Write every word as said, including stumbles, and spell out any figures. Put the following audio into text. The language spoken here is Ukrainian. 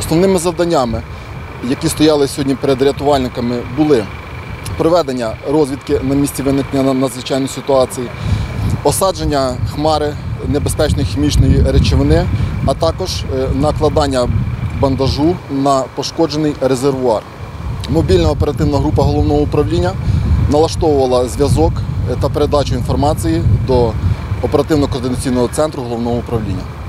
Основними завданнями, які стояли сьогодні перед рятувальниками, були проведення розвідки на місці виникнення надзвичайної ситуації, осадження хмари небезпечної хімічної речовини, а також накладання бандажу на пошкоджений резервуар. Мобільна оперативна група Головного управління налаштовувала зв'язок та передачу інформації до оперативно-координаційного центру Головного управління.